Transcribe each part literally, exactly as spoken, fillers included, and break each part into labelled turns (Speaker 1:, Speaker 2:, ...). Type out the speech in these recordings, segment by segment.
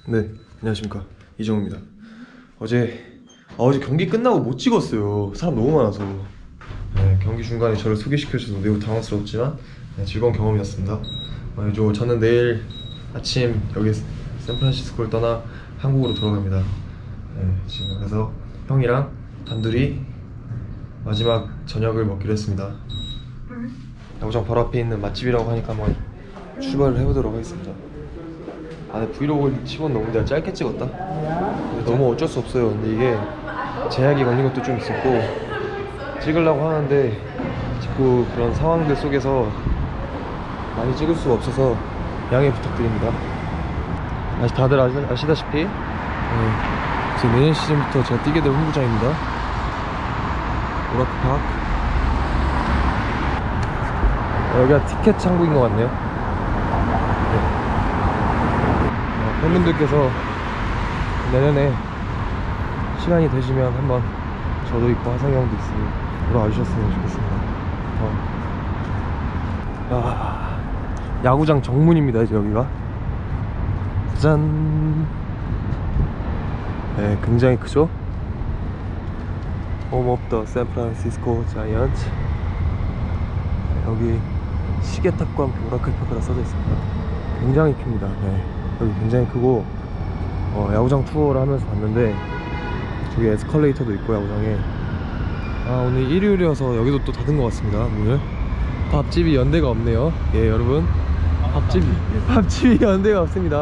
Speaker 1: 네, 안녕하십니까, 이정우입니다. 어제 아, 어제 경기 끝나고 못 찍었어요. 사람 너무 많아서. 네, 경기 중간에 저를 소개시켜 주셔서 매우 당황스럽지만 네, 즐거운 경험이었습니다. 어, 저, 저는 내일 아침 여기 샌프란시스코를 떠나 한국으로 돌아갑니다. 네, 지금 가서 형이랑 단둘이 마지막 저녁을 먹기로 했습니다. 야구장 바로 앞에 있는 맛집이라고 하니까 한번 출발을 해보도록 하겠습니다. 아, 근데 브이로그 십 원 너무 내가 짧게 찍었다? 근데 너무 어쩔 수 없어요. 근데 이게 제약이 걸린 것도 좀 있었고 찍으려고 하는데 자꾸 그런 상황들 속에서 많이 찍을 수가 없어서 양해 부탁드립니다. 아시, 다들 아시, 아시다시피 네, 지금 내년 시즌부터 제가 뛰게 될 홈구장입니다. 오라크파크. 어, 여기가 티켓 창구인 것 같네요. 네. 팬분들께서 내년에 시간이 되시면 한번 저도 있고 하상이 형도 있으니 보러 와주셨으면 좋겠습니다. 어. 아, 야구장 정문입니다. 이제 여기가 짠. 네, 굉장히 크죠? 홈 오브 더 샌프란시스코 자이언츠. 여기 시계탑과 함께 오라클파크라 써져 있습니다. 굉장히 큽니다. 네. 여기 굉장히 크고 어, 야구장 투어를 하면서 봤는데 저기 에스컬레이터도 있고 야구장에. 아, 오늘 일요일이어서 여기도 또 닫은 것 같습니다. 문을. 밥집이 연대가 없네요. 예, 여러분, 밥집이 밥집이 연대가 없습니다.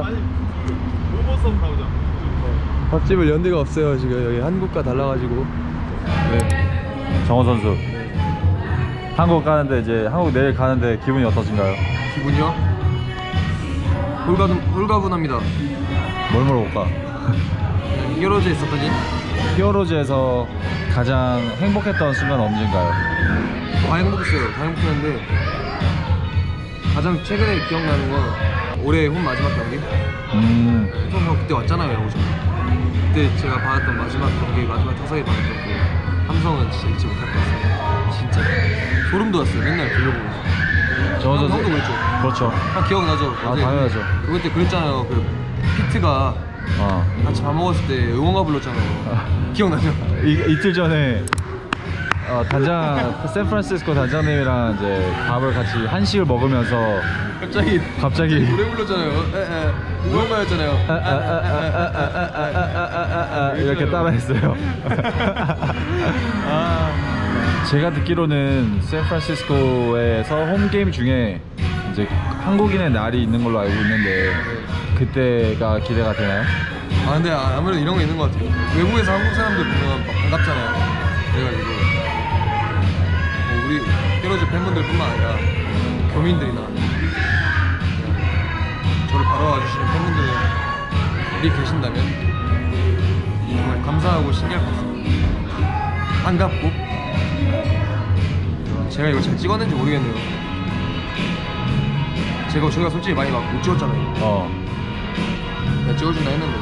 Speaker 1: 밥집을 연대가 없어요. 지금 여기 한국과 달라가지고. 네.
Speaker 2: 정호 선수, 네. 한국 가는데 이제 한국 내일 가는데 기분이 어떠신가요?
Speaker 1: 기분이요? 홀가분, 홀가분합니다.
Speaker 2: 뭘 물어볼까?
Speaker 1: 히어로즈에 있었더니
Speaker 2: 히어로즈에서 가장 행복했던 순간 언제인가요?
Speaker 1: 다 행복했어요. 다 행복했는데 가장 최근에 기억나는 건 올해 홈 마지막 경기.
Speaker 2: 음.
Speaker 1: 형 그때 왔잖아요, 야구장. 그때 제가 받았던 마지막 경기, 마지막 타석에 받았던 그 함성은 진짜 잊지 못할 것 같습니다. 진짜 소름 돋았어요. 맨날 들려보면서.
Speaker 2: 정호 선수,
Speaker 1: 형도 그랬죠?
Speaker 2: 그렇죠.
Speaker 1: 형 기억나죠?
Speaker 2: 아, 당연하죠.
Speaker 1: 그때 그랬잖아요. 그 피트가
Speaker 2: 어.
Speaker 1: 같이 밥 먹었을 때 응원가 불렀잖아요.
Speaker 2: 아.
Speaker 1: 기억나죠?
Speaker 2: 이, 이틀 전에 어, 단장 샌프란시스코 단장님이랑 이제 밥을 같이 한식을 먹으면서
Speaker 1: 갑자기
Speaker 2: 갑자기
Speaker 1: 노래 불렀잖아요. 에에 응원가였잖아요.
Speaker 2: 이렇게 따라했어요.
Speaker 1: 아,
Speaker 2: 제가 듣기로는 샌프란시스코에서 홈게임 중에 이제 한국인의 날이 있는 걸로 알고 있는데 그때가 기대가 되나요?
Speaker 1: 아 근데 아무래도 이런 거 있는 것 같아요. 외국에서 한국 사람들 보면 막 반갑잖아요. 그래가지고 뭐 우리 히어로즈 팬분들 뿐만 아니라 교민들이나 저를 바로 와주시는 팬분들이 계신다면 정말 감사하고 신기할 것 같습니다. 반갑고. 제가 이거 잘 찍었는지 모르겠네요. 제가 저희가 솔직히 많이 막 못 찍었잖아요.
Speaker 2: 어.
Speaker 1: 내가 찍어준다 했는데.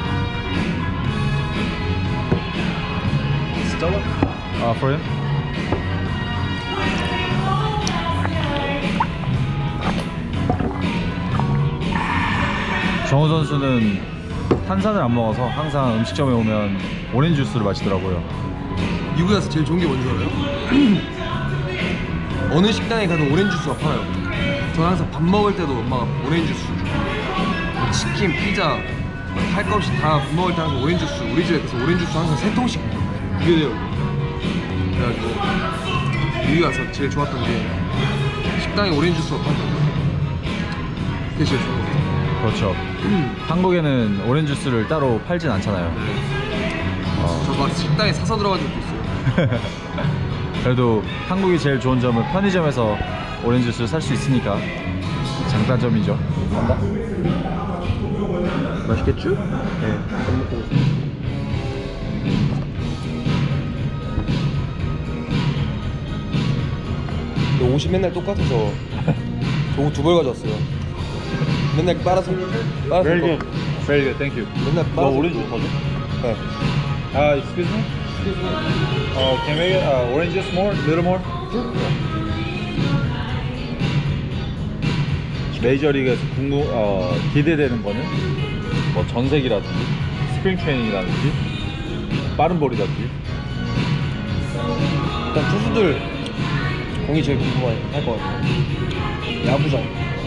Speaker 1: 진짜?
Speaker 2: 아, for him? 정우 선수는 탄산을 안 먹어서 항상 음식점에 오면 오렌지 주스를 마시더라고요.
Speaker 1: 미국에 와서 제일 좋은 게 뭔지 알아요? 어느 식당에 가도 오렌지 주스가 팔아요. 저는 항상 밥 먹을 때도 엄마가 오렌지 주스 뭐 치킨, 피자 할 거 없이 다 밥 먹을 때 항상 오렌지 주스. 우리 집에 그래서 오렌지 주스 항상 세 통씩 그게 돼요. 그래가지고 미국에 와서 제일 좋았던 게 식당에 오렌지 주스가 판다. 그게 제일 좋은 것 같아요.
Speaker 2: 그렇죠.
Speaker 1: 음.
Speaker 2: 한국에는 오렌지 주스를 따로 팔진 않잖아요.
Speaker 1: 어. 저 막 식당에 사서 들어간 적도 있어요.
Speaker 2: 그래도 한국이 제일 좋은 점은 편의점에서 오렌지 주스를 살 수 있으니까 장단점이죠. 간다?
Speaker 1: 맛있겠죠? 네. 근데 옷이 맨날 똑같아서 저 옷 두 벌 가져왔어요. 맨날 빨아서 빨아서
Speaker 2: Very
Speaker 1: 입고.
Speaker 2: good. Very good. Thank you.
Speaker 1: 맨날
Speaker 2: 너
Speaker 1: 빨아서
Speaker 2: 오렌지
Speaker 1: 입고.
Speaker 2: 주스 더 줘?
Speaker 1: 네.
Speaker 2: Uh, excuse me? Uh, can we get uh, orange juice more? Little more? 메이저리그에서 궁금, 어, 기대되는 거는 뭐 전색이라든지 스프링 트레이닝이라든지 빠른 볼이라든지.
Speaker 3: 일단 투수들 공이 제일 궁금할 것 같아요. 야구장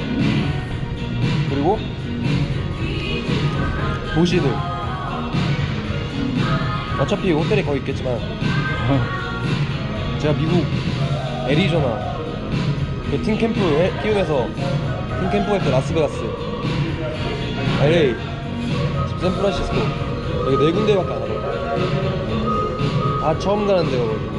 Speaker 3: 그리고 도시들. 어차피 호텔에 거의 있겠지만 제가 미국 애리조나 그 팀 캠프 해, 키움에서 팀 캠프 할 때 라스베가스, 엘에이, 샌프란시스코 여기 네 군데밖에 안 하거든요. 다 처음 가는 데거든요.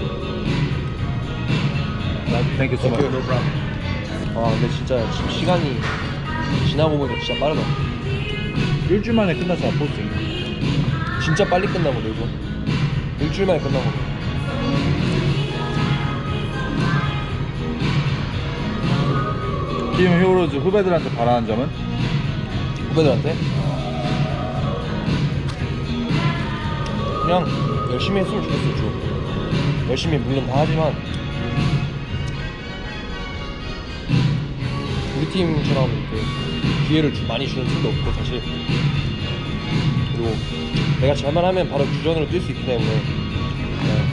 Speaker 2: 땡큐 소 마치.
Speaker 3: 아 근데 진짜 시- 시간이 지나고 보니까 진짜 빠르다.
Speaker 2: 일주일 만에 끝났잖아 포스팅.
Speaker 3: 진짜 빨리 끝나거든 이거. 일주일 만에 끝나거든.
Speaker 2: 키움 히어로즈 후배들한테 바라는 점은?
Speaker 3: 후배들한테 그냥 열심히 했으면 좋겠어. 쭉 열심히 물론 다 하지만 우리 팀처럼 이렇게 기회를 주- 많이 주는 팀도 없고 사실. 그리고 내가 잘만 하면 바로 주전으로 뛸 수 있기 때문에 그냥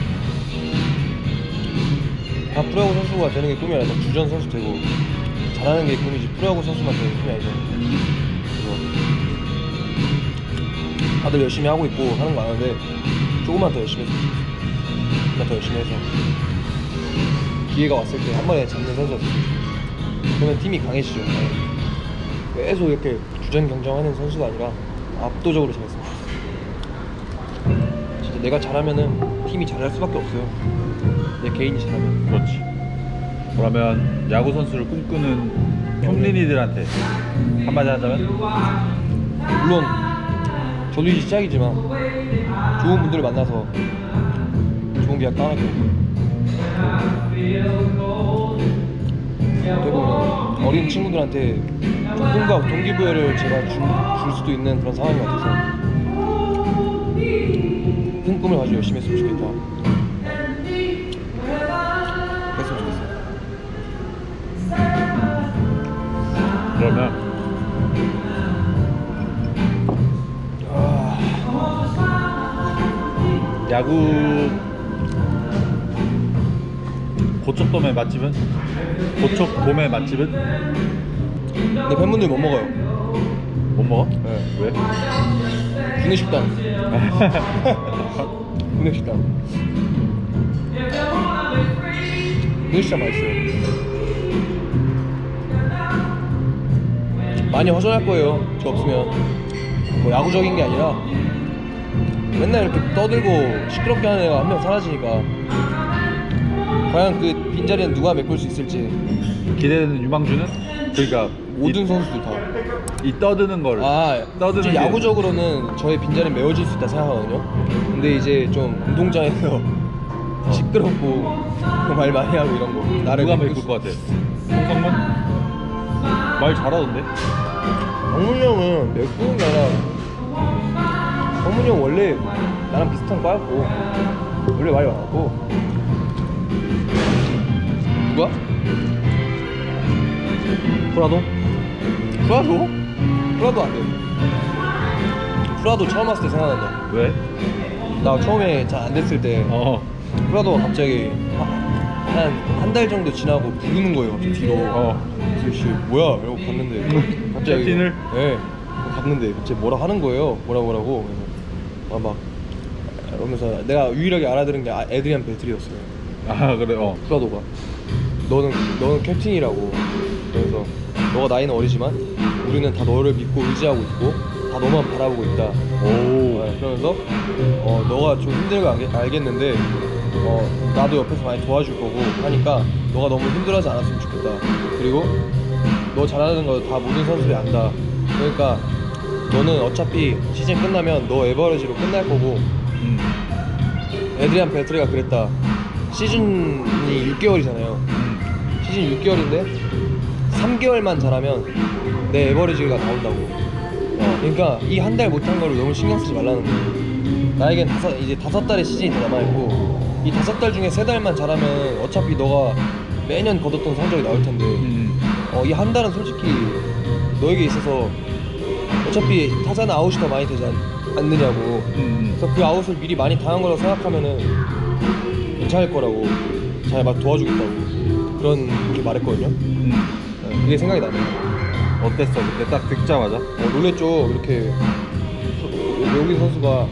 Speaker 3: 다 프로야구 선수가 되는 게 꿈이 아니라 주전 선수 되고 잘하는 게 꿈이지 프로야구 선수만 되는 꿈이 아니잖아. 그래서 다들 열심히 하고 있고 하는 거 아는데 조금만 더 열심히 해서 조금만 더 열심히 해서 기회가 왔을 때 한 번에 잡는 선수가 됐으면 좋겠어. 그러면 팀이 강해지죠. 계속 이렇게 주전 경쟁하는 선수가 아니라 압도적으로 잘했으면 좋겠어. 진짜 내가 잘하면은 팀이 잘할 수밖에 없어요. 내 개인이 잘하면.
Speaker 2: 그렇지. 그러면 야구 선수를 꿈꾸는 형린이들한테 한마디 하자면?
Speaker 3: 물론 저도 이제 시작이지만 좋은 분들을 만나서 좋은 계약 따내고 어떻게 보면 어린 친구들한테 조금과 동기부여를 제가 줄, 줄 수도 있는 그런 상황인 것 같아서 큰 꿈을 가지고 열심히 했으면 좋겠다. 그랬으면 좋겠어요.
Speaker 2: 그러면 야구 고척돔의 맛집은? 고척돔의 맛집은?
Speaker 3: 근데 팬분들 못 먹어요.
Speaker 2: 못 먹어?
Speaker 3: 네.
Speaker 2: 왜?
Speaker 3: 구내식당. 구내식당. 구내식당 맛있어요. 많이 허전할 거예요. 저 없으면. 뭐 야구적인 게 아니라 맨날 이렇게 떠들고 시끄럽게 하는 애가 한 명 사라지니까 과연 그 빈자리는 누가 메꿀 수 있을지.
Speaker 2: 기대되는 유망주는? 그러니까
Speaker 3: 모든
Speaker 2: 이,
Speaker 3: 선수들 다.
Speaker 2: 이 떠드는 걸
Speaker 3: 아,
Speaker 2: 떠드는
Speaker 3: 이제
Speaker 2: 게
Speaker 3: 야구적으로는 저의 빈자리는 메워질 수 있다 생각하거든요. 근데 이제 좀 운동장에서 시끄럽고 말 많이 하고 이런 거 나를
Speaker 2: 누가
Speaker 3: 메꿀
Speaker 2: 메꿀
Speaker 3: 수-
Speaker 2: 것 같아? 홍성문? 말 잘하던데?
Speaker 3: 정문이 형은 메꾸는 게 아니라 정문이 형 원래 나랑 비슷한 과였고 원래 말이 많았고. 누가? 프라도? 프라도? 프라도 안 돼. 프라도 처음 왔을 때 생각난다.
Speaker 2: 왜?
Speaker 3: 나 처음에 잘 안 됐을 때
Speaker 2: 어.
Speaker 3: 프라도가 갑자기 한 한 달 정도 지나고 부르는 거예요. 갑자기 뒤로.
Speaker 2: 어.
Speaker 3: 그래서 씨 뭐야 이러고 갔는데 갑자기
Speaker 2: 캡틴을?
Speaker 3: 네 갔는데 갑자기 뭐라 하는 거예요. 뭐라 뭐라고. 그래서 아, 막 이러면서 내가 유일하게 알아들은 게 아- 에드리안 벨트리였어요.
Speaker 2: 아 그래 어.
Speaker 3: 프라도가 너는 너는 캡틴이라고. 그래서 너가 나이는 어리지만 우리는 다 너를 믿고 의지하고 있고 다 너만 바라보고 있다.
Speaker 2: 오.
Speaker 3: 네, 그러면서 어, 너가 좀 힘들고 알겠, 알겠는데 어, 나도 옆에서 많이 도와줄 거고 하니까 너가 너무 힘들어하지 않았으면 좋겠다. 그리고 너 잘하는 거 다 모든 선수들이 안다. 그러니까 너는 어차피 시즌 끝나면 너 에버리지로 끝날 거고.
Speaker 2: 음.
Speaker 3: 에드리안 벨트리가 그랬다. 시즌이 육 개월이잖아요. 시즌 육 개월인데 삼 개월만 잘하면 내 에버리지가 나온다고. 어, 그러니까 이 한 달 못한 거를 너무 신경 쓰지 말라는 거예요. 나에겐 다섯, 이제 다섯 달의 시즌이 더 남아있고 이 다섯 달 중에 세 달만 잘하면 어차피 너가 매년 거뒀던 성적이 나올 텐데
Speaker 2: 음.
Speaker 3: 어, 이 한 달은 솔직히 너에게 있어서 어차피 타자는 아웃이 더 많이 되지 않, 않느냐고.
Speaker 2: 음.
Speaker 3: 그래서 그 아웃을 미리 많이 당한 거라고 생각하면은 괜찮을 거라고, 잘 막 도와주겠다고 그런 게 말했거든요.
Speaker 2: 음.
Speaker 3: 네, 그게 생각이 나네요.
Speaker 2: 어땠어 그때 딱 듣자마자?
Speaker 3: 어, 놀랬죠. 이렇게 외국인 선수가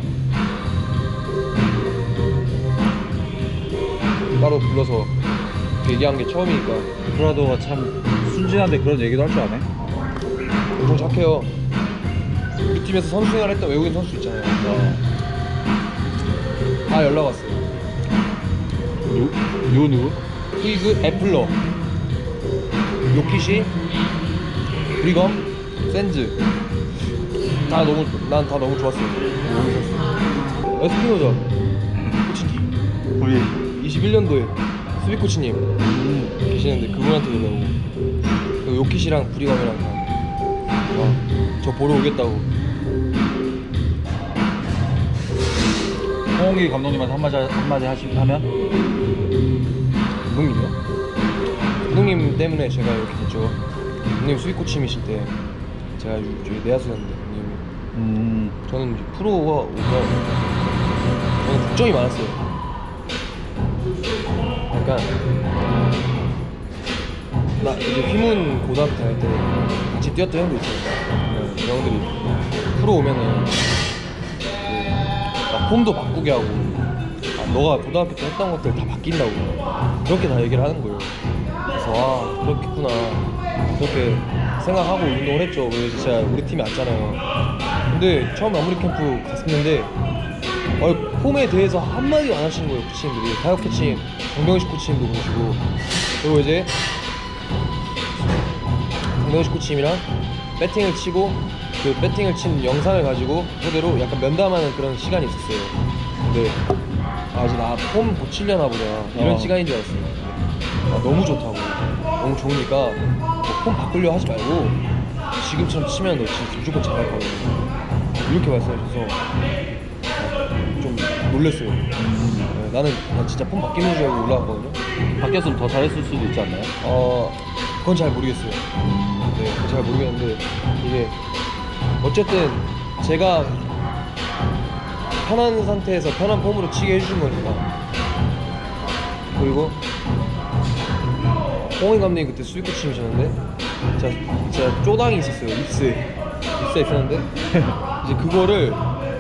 Speaker 3: 따로 불러서 얘기한 게 처음이니까.
Speaker 2: 브라더가 참 순진한데 그런 얘기도 할 줄 아네.
Speaker 3: 엄청 착해요. 우리 팀에서 선수 생활 했던 외국인 선수 있잖아요. 다 연락 왔어요.
Speaker 2: 누? 누구 누구?
Speaker 3: 휘그, 애플러, 요키시, 브리검, 샌즈. 다 너무, 난 다 너무 좋았어요. 외국인 선수. 에스피노자 코치님,
Speaker 2: 우리
Speaker 3: 이십일 년도에 수비 코치님 계시는데 그분한테 연락 오고, 그 요키시랑 브리검이랑 다 와, 저 보러 오겠다고.
Speaker 2: 홍홍기 감독님한테 한마디 한마디 하시 하면?
Speaker 3: 감독님이요? 감독님 때문에 제가 이렇게 됐죠. 감독님 수비 코치이실 때 제가 유- 저희 내야수였는데 감독님이,
Speaker 2: 음.
Speaker 3: 저는 이제 프로가 오면 저는 걱정이 많았어요. 약간 나 이제 휘문 고등학교 다닐 때 같이 뛰었던 형들 있어요. 그 형들이 프로 오면은 막 폼도 바꾸게 하고, 아, 너가 고등학교 때 했던 것들 다 바뀐다고 그렇게 다 얘기를 하는 거예요. 그래서 아 그렇겠구나, 그렇게 생각하고 운동을 했죠. 왜 진짜 우리 팀이 왔잖아요. 근데 처음 마무리 캠프 갔었는데 어, 폼에 대해서 한마디 안 하시는 거예요. 코치님들이. 타격 코치님, 정병식 코치님도 보시고, 그리고 이제 정병식 코치님이랑 배팅을 치고 그 배팅을 친 영상을 가지고 그대로 약간 면담하는 그런 시간이 있었어요. 근데 아 이제 나 폼 고치려나 보다 이런
Speaker 2: 어.
Speaker 3: 시간인 줄 알았어요. 아, 너무 좋다고, 너무 좋으니까 뭐 폼 바꾸려 하지 말고 지금처럼 치면 너 진짜 무조건 잘할 거야, 이렇게 말씀하셔서 좀 놀랬어요. 네, 나는 난 진짜 폼 바뀌는 줄 알고 올라왔거든요.
Speaker 2: 바뀌었으면 더 잘했을 수도 있지 않나요?
Speaker 3: 어 그건 잘 모르겠어요. 네, 그건 잘 모르겠는데 이게 어쨌든 제가 편한 상태에서 편한 폼으로 치게 해주신 거니까. 그리고 홍인 감독님 그때 수비 코치님이셨는데 제가, 제가 쪼당이 있었어요. 입스에 입스에 있었는데 이제 그거를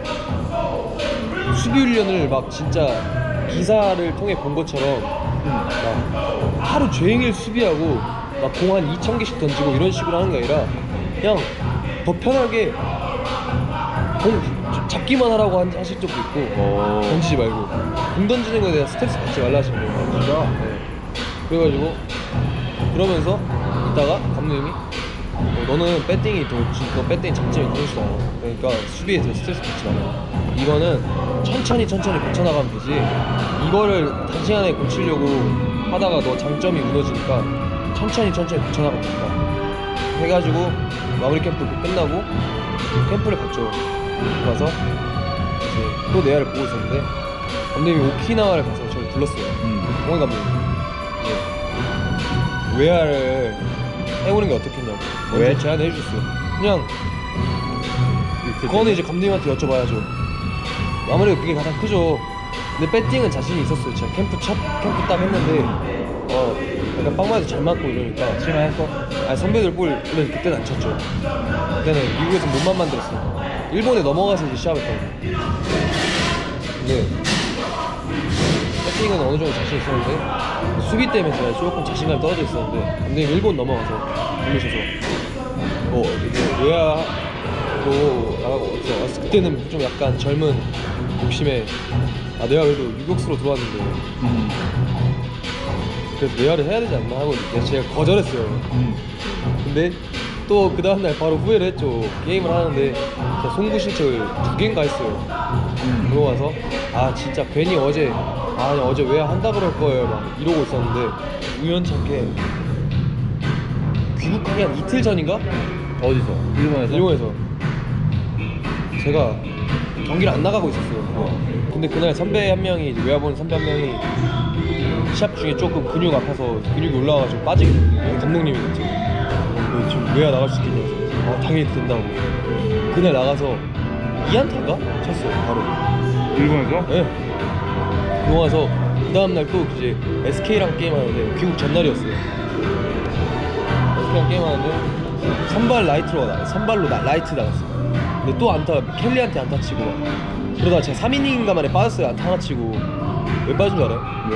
Speaker 3: 수비 훈련을 막 진짜 기사를 통해 본 것처럼 막 하루 종일 수비하고 막 공 한 이천 개씩 던지고 이런 식으로 하는 게 아니라 그냥 더 편하게 공 잡기만 하라고 한- 하실 적도 있고,
Speaker 2: 어.
Speaker 3: 던지지 말고 공 던지는 거에 대한 스트레스 받지 말라 하시는 거예요. 진짜? 네. 그래가지고 그러면서 이따가 감독님이 어, 너는 배팅이 더, 너 배팅 장점이 있으시다. 그러니까 수비에 대해 스트레스 받지 마라. 이거는 천천히 천천히 고쳐나가면 되지. 이거를 단시간에 고치려고 하다가 너 장점이 무너지니까 천천히 천천히 고쳐나가면 된다. 해가지고 마무리 캠프 끝나고 캠프를 갔죠. 가서 이제 또 내야를 보고 있었는데 감독님이 오키나와를 가서 저를 불렀어요.
Speaker 2: 음.
Speaker 3: 홍희 감독님. 이제 외야를 해보는 게 어떻겠냐고 먼저
Speaker 2: 왜?
Speaker 3: 제안을 해주셨어요. 그냥 그거는 이제 감독님한테 여쭤봐야죠. 아무래도 그게 가장 크죠. 근데 배팅은 자신이 있었어요. 제가 캠프 첫 캠프 딱 했는데 어 약간 빵마에도 잘 맞고 이러니까
Speaker 2: 실망했어?
Speaker 3: 아니 선배들 볼은 그때는 안 쳤죠. 그때는 미국에서 몸만 만들었어요. 일본에 넘어가서 이제 시합했거든요. 근데 배팅은 어느 정도 자신 있었는데 수비 때문에 제가 조금 자신감이 떨어져 있었는데 감독님 일본 넘어가서 부르셔서 뭐 이제 외야로 나가고 있어. 그때는 좀 약간 젊은 욕심에 아 내가 그래도 유격수로 들어왔는데
Speaker 2: 음.
Speaker 3: 그래서 외야를 해야 되지 않나 하고 이제 제가 거절했어요.
Speaker 2: 음.
Speaker 3: 근데 또 그 다음날 바로 후회를 했죠. 게임을 하는데 제가 송구 실책을 두 개인가 했어요.
Speaker 2: 음.
Speaker 3: 그러고 와서 아 진짜 괜히 어제 아 그냥 어제 왜 한다 그럴 거예요 막 이러고 있었는데 우연찮게 귀국하기 한 이틀 전인가?
Speaker 2: 어디서? 일본에서?
Speaker 3: 일본에서 제가 경기를 안 나가고 있었어요. 근데 그날 선배 한 명이 이제 외야보는 선배 한 명이 시합 중에 조금 근육 아파서 근육이 올라와가지고 빠지게 됐어요. 감독님이 그랬죠. 너 지금 외야 나갈 수 있겠냐고. 어, 당연히 된다고. 그날 나가서 이 안타인가? 쳤어요 바로.
Speaker 2: 일본에서?
Speaker 3: 네. 그러고 와서 그 다음날 또 이제 에스케이랑 게임하는데 귀국 전날이었어요. 에스케이랑 게임하는데 선발 라이트로 나가 선발로 나, 라이트 나갔어요. 근데 또 안타 켈리한테 안타 치고 막 그러다가 제가 삼 이닝인가 만에 빠졌어요. 안타 하나 치고. 왜 빠진 줄 알아요?
Speaker 2: 왜?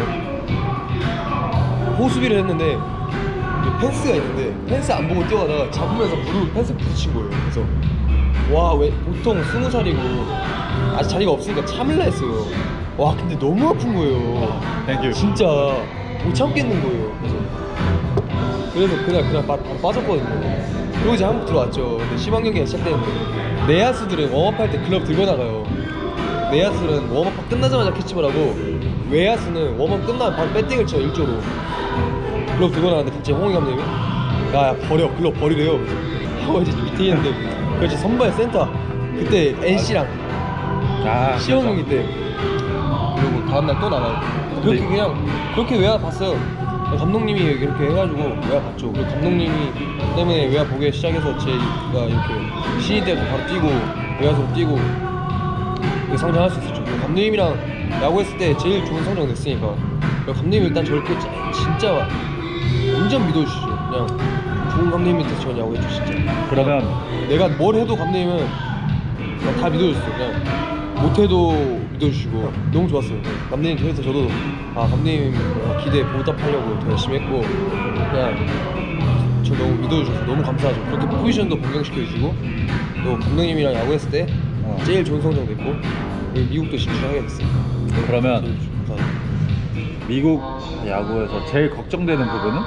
Speaker 3: 호수비를 했는데 이게 펜스가 있는데 펜스 안 보고 뛰어가다가 잡으면서 무릎 펜스 부딪힌 거예요. 그래서 와 왜 보통 스무 살이고 아직 자리가 없으니까 참을라 했어요. 와 근데 너무 아픈 거예요.
Speaker 2: 땡큐.
Speaker 3: 진짜 못 참겠는 거예요. 그래서 그래서 그날 그날 바, 바로 빠졌거든요. 그리고 이제 한국 들어왔죠. 근데 시범 경기가 시작되는데 내야수들은 웜업할 때 글러브 들고 나가요. 내야수들은 웜업 끝나자마자 캐치볼 하고 외야수는 웜업 끝나면 바로 배팅을 쳐 일조로. 글러브 들고 나가는데 갑자기 홍희 감독님이 야, 야 버려 글러브 버리래요. 하고 이제 밑에 있는데 그렇지 선발 센터 그때 엔씨랑
Speaker 2: 아,
Speaker 3: 시범 경기 때 그리고 다음날 또 나가요. 그렇게
Speaker 2: 근데-
Speaker 3: 그냥 그렇게 외야 봤어요. 감독님이 이렇게 해가지고 외야 봤죠. 그리고 감독님이 때문에 외야 보기 시작해서 제가 이렇게 신인 때부터 바로 뛰고 외야수로 뛰고 이렇게 성장할 수 있었죠. 그리고 감독님이랑 야구했을 때 제일 좋은 성적 냈으니까. 그리고 감독님이 일단 저를 그 진짜 완전 믿어주시죠. 그냥 좋은 감독님 밑에서 저는 야구했죠 진짜.
Speaker 2: 그러면
Speaker 3: 내가 뭘 해도 감독님은 그냥 다 믿어줬어요. 그냥 못해도 믿어주시고 너무 좋았어요. 감독님 그래서 저도 아 감독님 기대에 보답하려고 더 열심히 했고 그냥 저 너무 믿어주셔서 너무 감사하죠. 그렇게 포지션도 변경시켜주시고 또 감독님이랑 야구했을 때
Speaker 2: 어.
Speaker 3: 제일 좋은 성적 냈고 미국도 진출하게 됐어요.
Speaker 2: 그러면
Speaker 3: 감사합니다.
Speaker 2: 미국 야구에서 제일 걱정되는 부분은?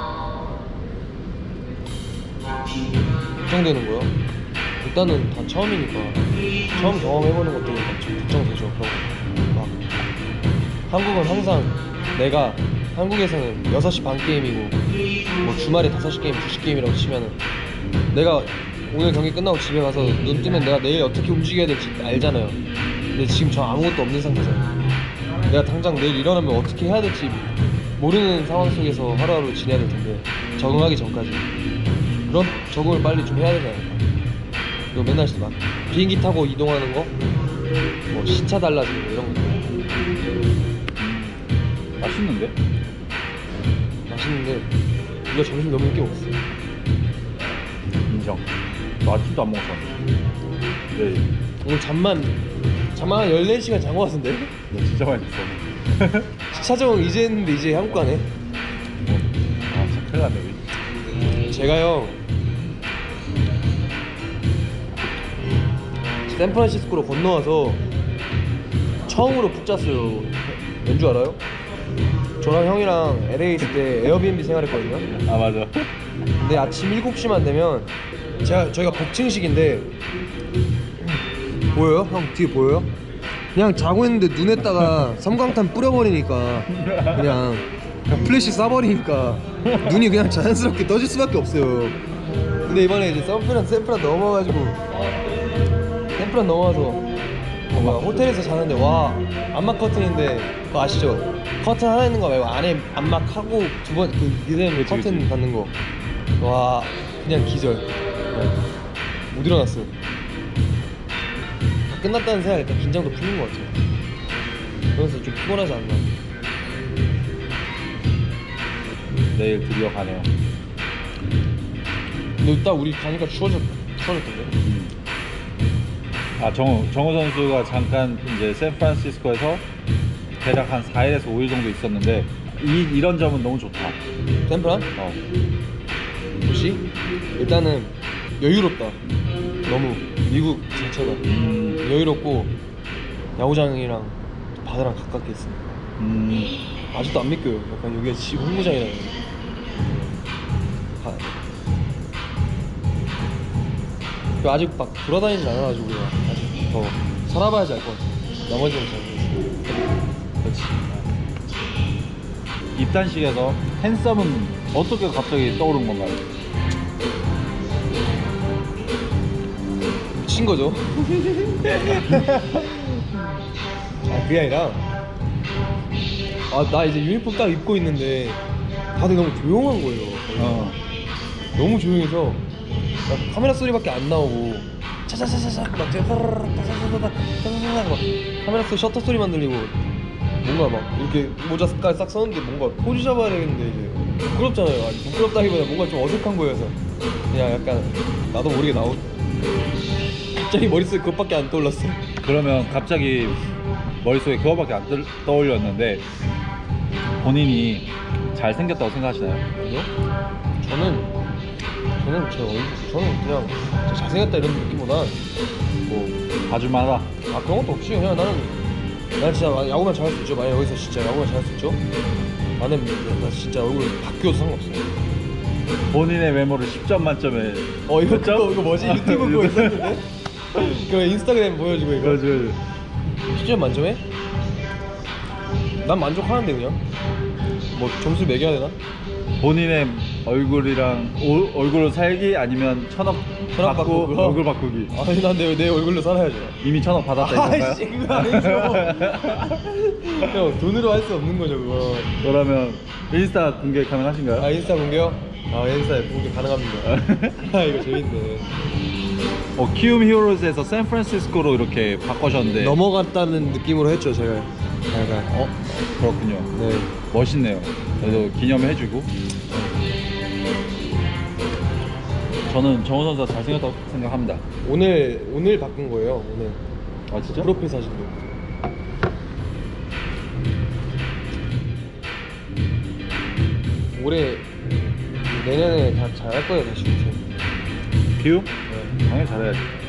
Speaker 3: 걱정되는 거요? 일단은 다 처음이니까 처음 경험해보는 것들이 좀 걱정되죠. 그런 거. 막 한국은 항상 내가 한국에서는 여섯 시 반 게임이고 뭐 주말에 다섯 시 게임, 두 시 게임이라고 치면은 내가 오늘 경기 끝나고 집에 가서 눈 뜨면 내가 내일 어떻게 움직여야 될지 알잖아요. 근데 지금 저 아무것도 없는 상태잖아요. 내가 당장 내일 일어나면 어떻게 해야 될지 모르는 상황 속에서 하루하루 지내야 될 텐데 적응하기 전까지 그런 적응을 빨리 좀 해야 되지 않을까. 그리고 맨날 막 비행기 타고 이동하는 거, 뭐 시차 달라지는 거 이런 거
Speaker 2: 맛있는데?
Speaker 3: 맛있는데 우리가 점심 너무 늦게 먹었어요.
Speaker 2: 인정. 너 아침도 안 먹었었는데. 네,
Speaker 3: 오늘 잠만 잠만 한 열네 시간 잔 거 같은데?
Speaker 2: 너 진짜 많이 했어.
Speaker 3: 시차 적응 이제 했는데 이제 한국 가네.
Speaker 2: 아, 진짜 큰일 났네. 우리.
Speaker 3: 제가요 샌프란시스코로 건너와서 처음으로 푹 잤어요. 왠 줄 알아요? 저랑 형이랑 엘에이 있을 때 에어비앤비 생활했거든요.
Speaker 2: 아, 맞아.
Speaker 3: 근데 아침 일곱 시만 되면 제가 저희가 복층식인데 보여요? 형 뒤에 보여요? 그냥 자고 있는데 눈에다가 섬광탄 뿌려버리니까 그냥, 그냥 플래시 쏴버리니까 눈이 그냥 자연스럽게 떠질 수밖에 없어요. 근데 이번에 이제 샌프란 샌프란 넘어가지고 샌프란 넘어와서 어, 뭐야, 호텔에서 자는데 와 암막 커튼인데 그거 아시죠? 커튼 하나 있는 거 말고 안에 암막하고 두 번 그 미드end 커튼
Speaker 2: 그치.
Speaker 3: 받는 거 와 그냥 기절. 네. 못 일어났어요. 다 끝났다는 생각에 일단 긴장도 풀린 것 같아요. 그래서 좀 피곤하지 않나.
Speaker 2: 내일 드디어 가네요.
Speaker 3: 근데 딱 우리 가니까 추워졌, 추워졌던데?
Speaker 2: 음. 아, 정우, 정우 선수가 잠깐 이제 샌프란시스코에서 대략 한 사 일에서 오 일 정도 있었는데 이, 이런 점은 너무 좋다.
Speaker 3: 샌프란?
Speaker 2: 어.
Speaker 3: 도시? 일단은 여유롭다. 너무 미국 자체가
Speaker 2: 음,
Speaker 3: 여유롭고 야구장이랑 바다랑 가깝게 있어.
Speaker 2: 음,
Speaker 3: 아직도 안 믿겨요. 약간 여기가 지 홍구장이라는 거. 가- 아직 막 돌아다니진 않아가지고 우리가 아직 더 살아봐야지 알 것 같아. 나머지는 잘 모르겠어.
Speaker 2: 그렇지. 입단식에서 핸섬은 어떻게 갑자기 떠오른 건가요?
Speaker 3: 미친 거죠. 아 그게 아니라 아 나 이제 유니폼 딱 입고 있는데 다들 너무 조용한 거예요.
Speaker 2: 어.
Speaker 3: 너무 조용해서 막 카메라 소리밖에 안 나오고 차차차차차 막 짜자라락 따자자자자 짜자자자 막 카메라 소리 셔터 소리만 들리고 뭔가 막 이렇게 모자 색깔 싹 썼는데 뭔가 포즈 잡아야 되는데 이제 부끄럽잖아요. 아니, 부끄럽다기보다 뭔가 좀 어색한 거여서 그냥 약간 나도 모르게 나오. 갑자기 머릿속에 그것밖에 안 떠올랐어.
Speaker 2: 그러면 갑자기 머릿속에 그거밖에 안 떠, 떠올렸는데 본인이 잘생겼다고 생각하시나요?
Speaker 3: 아니요? 저는 저는 제 얼굴 저는 그냥 진짜 잘생겼다 이런 느낌보다 뭐
Speaker 2: 봐줄만하다.
Speaker 3: 아 그런 것도 없이 그냥 나는 난 진짜 야구만 잘할 수 있죠. 만약 여기서 진짜 야구만 잘할 수 있죠. 나는 나 진짜 얼굴 바뀌어도 상관없어요.
Speaker 2: 본인의 외모를 십 점 만점에
Speaker 3: 어 이거
Speaker 2: 몇 점?
Speaker 3: 그거, 이거 뭐지? 유튜브 그거 있었는데? 그 인스타그램 보여주고 이거
Speaker 2: 그래서
Speaker 3: 십 점 만점에? 난 만족하는데 그냥 뭐 점수 매겨야 되나?
Speaker 2: 본인의 얼굴이랑 오, 얼굴로 살기 아니면 천억,
Speaker 3: 천억
Speaker 2: 받고
Speaker 3: 바꾸고?
Speaker 2: 얼굴 바꾸기.
Speaker 3: 아니 난 내 내 얼굴로 살아야죠.
Speaker 2: 이미 천억 받았다 이건가요?
Speaker 3: 아이씨 그거 아니죠. 형 돈으로 할 수 없는 거죠 그거.
Speaker 2: 그러면 인스타 공개 가능하신가요?
Speaker 3: 아 인스타 공개요? 아 인스타 공개 가능합니다. 아 이거 재밌네.
Speaker 2: 어, 키움 히어로즈에서 샌프란시스코로 이렇게 바꾸셨는데
Speaker 3: 넘어갔다는 느낌으로 했죠 제가. 약간
Speaker 2: 어? 그렇군요.
Speaker 3: 네.
Speaker 2: 멋있네요. 저도 기념해주고. 저는 정우 선수가 잘생겼다고 생각합니다.
Speaker 3: 오늘 오늘 바꾼 거예요 오늘.
Speaker 2: 아 진짜?
Speaker 3: 프로필 사진도. 올해 내년에 다 잘할 거예요 다시.
Speaker 2: 키움?
Speaker 3: 네.
Speaker 2: 당연히 잘해야지.